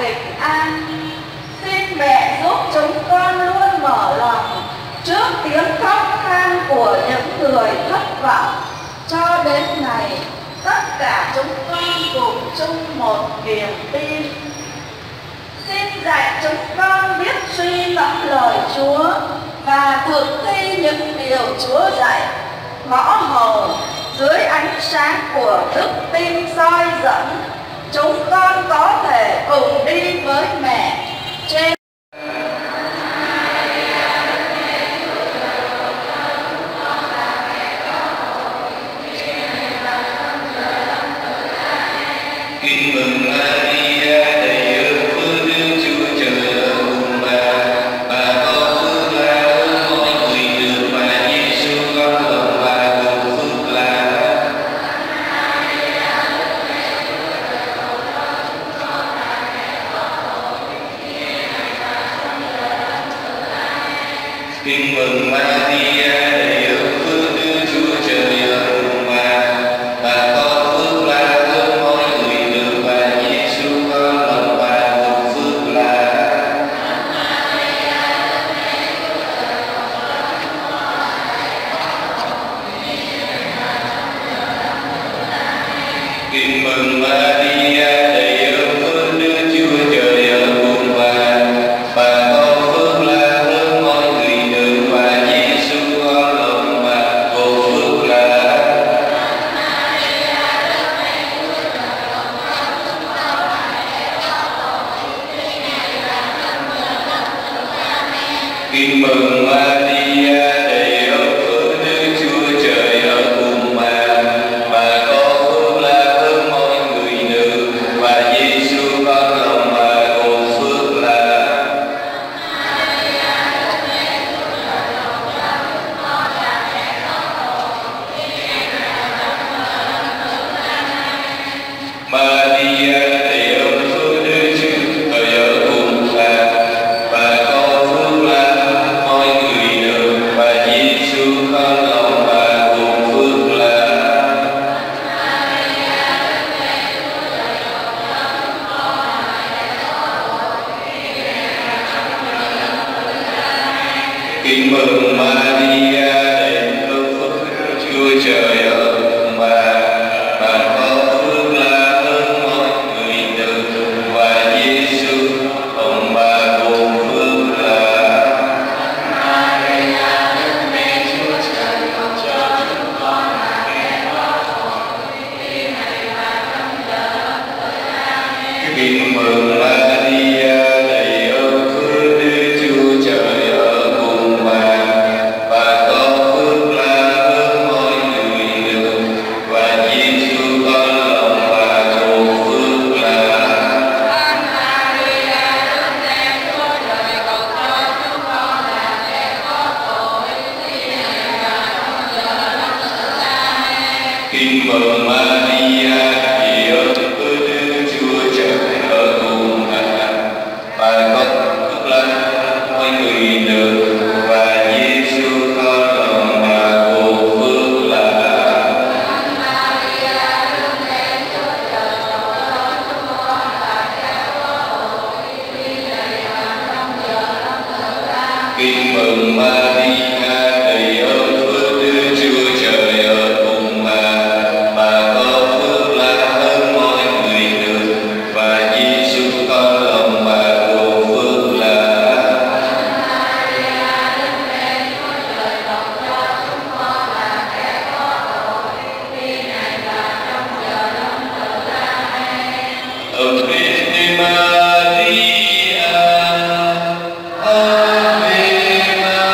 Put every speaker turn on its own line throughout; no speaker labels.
bình an. Xin mẹ giúp chúng con luôn mở lòng trước tiếng khóc than của những người thất vọng. Cho đến ngày tất cả chúng con cùng chung một niềm tin. Xin dạy chúng con biết suy ngẫm lời Chúa và thực thi những điều Chúa dạy, ngõ hầu dưới ánh sáng của đức tin soi dẫn. Chúng con có thể cùng đi với mẹ trên
Kính mừng Maria, đầy ơn phước Đức Chúa Trời ở cùng bà có phước là hơn mọi người được, và Giêsu con lòng bà cùng phước là. Kính mừng Maria, đầy ơn phước Đức Chúa Trời ở cùng bà có phước là hơn mọi người được, và Giêsu con lòng bà cùng phước là. Kính mừng Maria, đầy ơn phước Đức Chúa Trời ở cùng bà có phước là hơn mọi người được, và Giêsu con lòng bà cùng phước là. Kính mừng Maria, đầy ơn phước Đức Chúa Trời ở cùng bà có phước là hơn mọi người được, và Giêsu con lòng bà cùng phước là. Maria, đầy ơn phước Đức Chúa Trời ở cùng bà có phước là hơn mọi người được, và Giêsu con lòng bà cùng phước là. Kính mừng Maria, đầy ơn phước Đức Chúa Trời ở cùng bà có phước là hơn mọi người được, và Giêsu con bà cùng phước là. Kính mừng Maria, đầy ơn phước Đức Chúa Trời ở cùng bà có phước là hơn mọi người được, và Giêsu con lòng bà cùng phước là. Kính mừng Maria, đầy ơn phước Đức Chúa Trời ở cùng bà có phước là hơn mọi người được, và Giêsu con lòng bà cùng phước là. Kính mừng Maria, đầy ơn phước Đức Chúa Trời ở cùng bà có phước là hơn mọi người được, và Giêsu con lòng bà cùng phước là. Ave Maria, Ave Maria.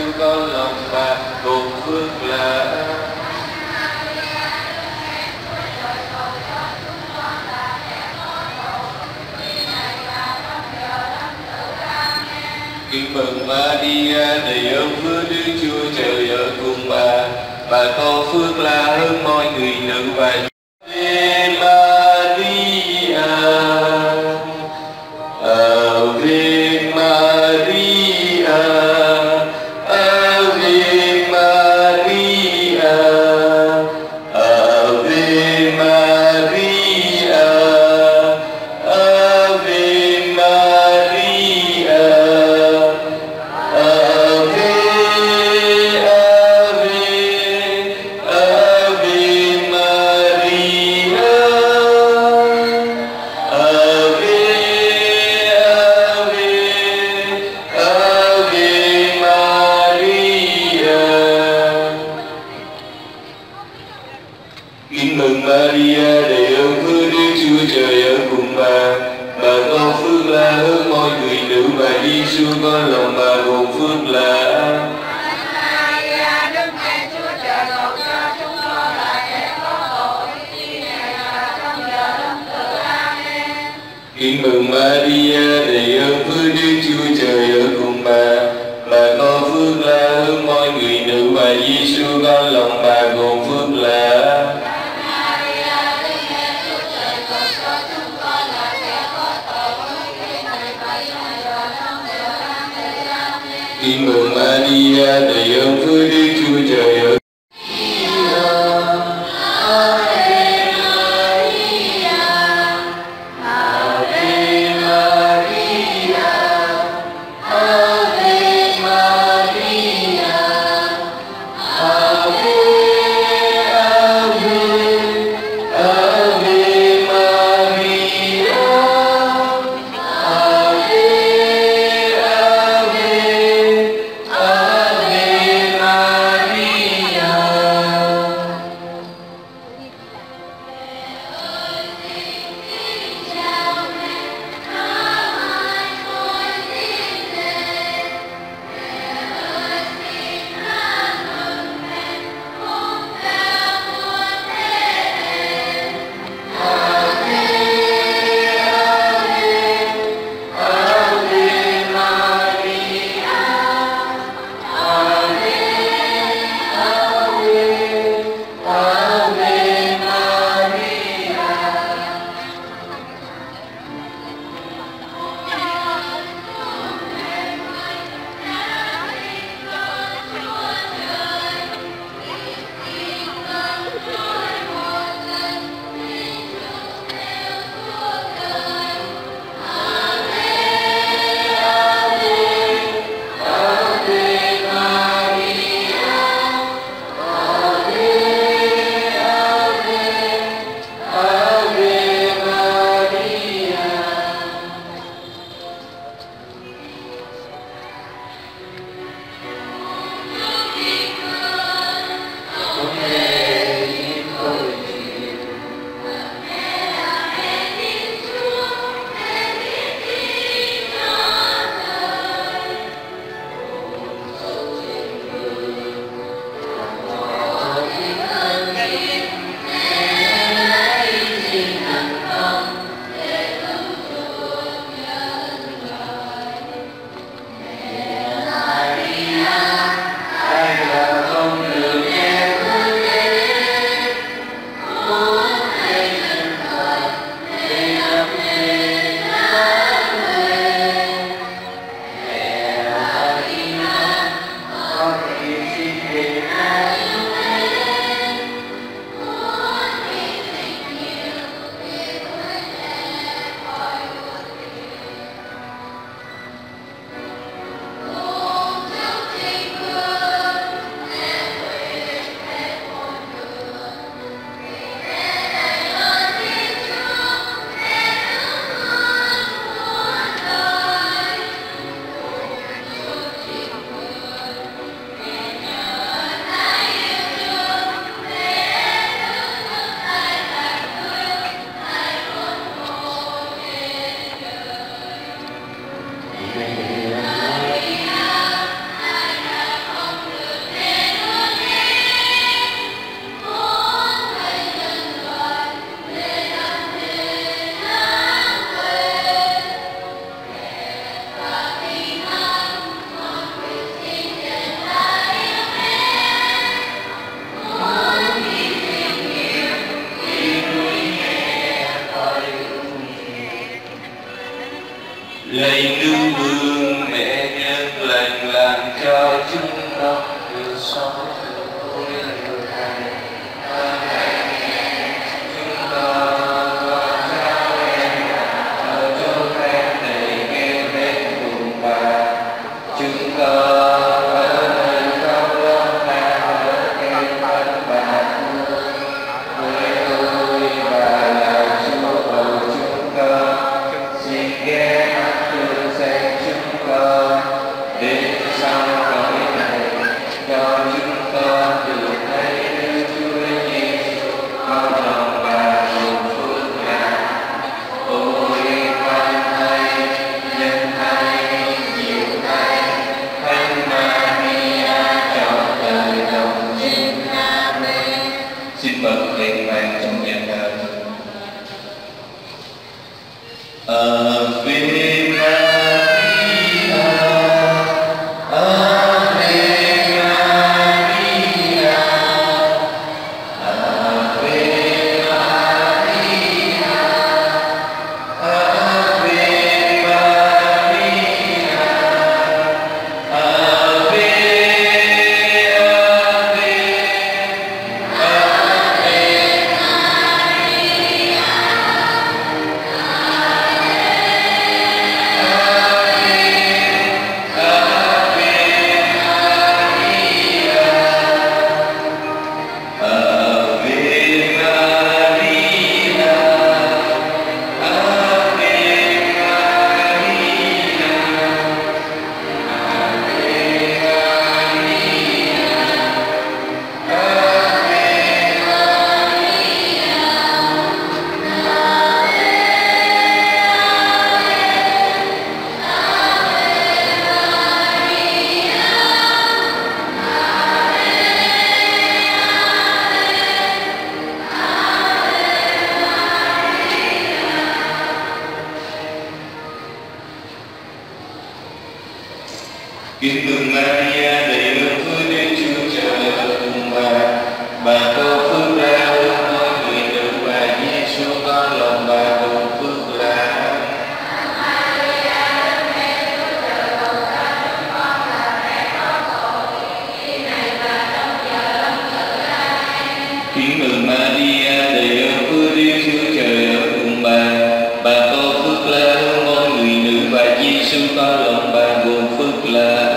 con lòng bà gồm phước lạ. Kính mừng Maria đầy ơn phước, Đức Chúa Trời ở cùng bà có phước lạ hơn mọi người nữ và Ave Maria, Ave Maria, Ave Maria, Ave Maria, Ave, Ave, Ave Maria, Ave. Kính mừng Maria đầy ơn phước, Đức Chúa Trời ở cùng bà có phước lạ hơn mọi người nữ và Giêsu con lòng bà gồm phước lạ.
Maria Đức Mẹ Chúa Trời cầu cho chúng con là kẻ có tội khi này và trong giờ lâm tử. Amen.
Kính mừng Maria đầy ơn phước, Đức Chúa Trời ở cùng bà có phước lạ hơn mọi người nữ và Giêsu con lòng bà gồm phước lạ. Kính mừng Maria đầy ơn phước, Đức Chúa Trời ở
Maria.
lành làm cho chúng con được sống vui người này. Chúng con con cháu em ở chốn khác này kêu đến cùng bà. Chúng con ở nơi không lo lắng ở kêu đến bà với tôi bà là Chúa bầu chúng con. Xin ghé mắt thương xem chúng con đến sau cõi này, cho chúng con được thấy Đức Chúa Giêsu con lòng bà hạnh phúc lạc. Ôi con hay nhân hay nhiều hay Thánh Maria trọn đời đồng trinh. Amen. Xin bật đèn vàng trong nhà thờ. Ave Maria, Ave Maria, Ave Maria, Ave Maria, Ave, kính mừng Maria đầy ơn phước Đức Chúa Trời ở cùng bà có phước ra hơn mọi người nữ và Giêsu con lòng bà gồm phước là. Kính mừng Maria đầy ơn phước Đức Chúa Trời ở cùng bà có phước là hơn mọi người nữ và Giêsu con lòng bà gồm phước là.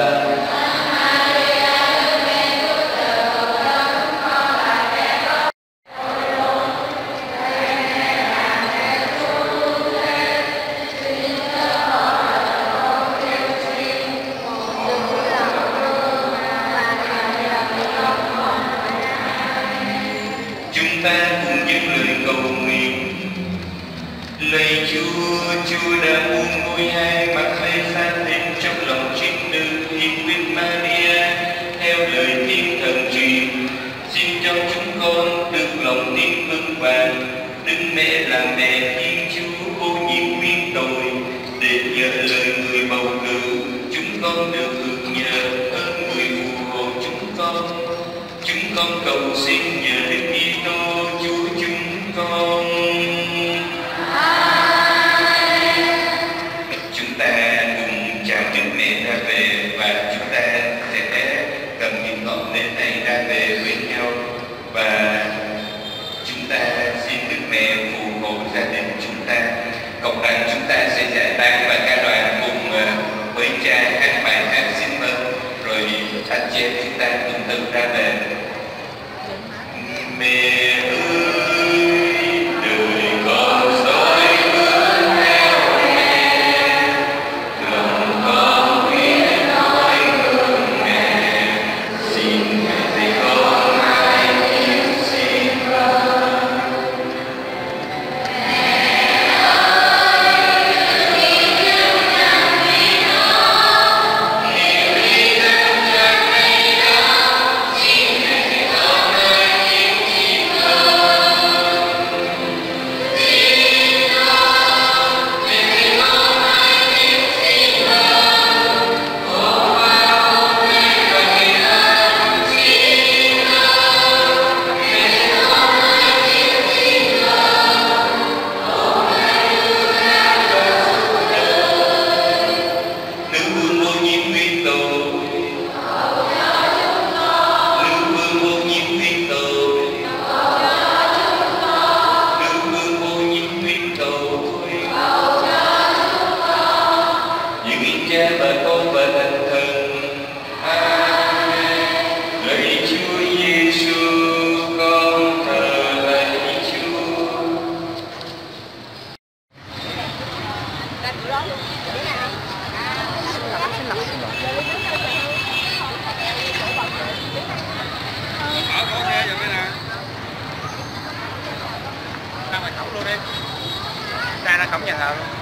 Chúng ta cùng dâng lời cầu nguyện. Lạy Chúa, Chúa đã buông ngôi hai mặt lễ xa thêm trong lòng trinh nữ Thiên Huynh Maria theo lời Thiên Thần truyền. Xin cho chúng con được lòng tin vững vàng, Đức Mẹ là mẹ Thiên Chúa vô nhiễm nguyên tội, để nhờ lời người bầu cử chúng con được hưởng nhờ ơn người phù hộ chúng con. Chúng con cầu xin nhờ Đức Kitô Chúa chúng con. Chúng ta cùng
nào luôn.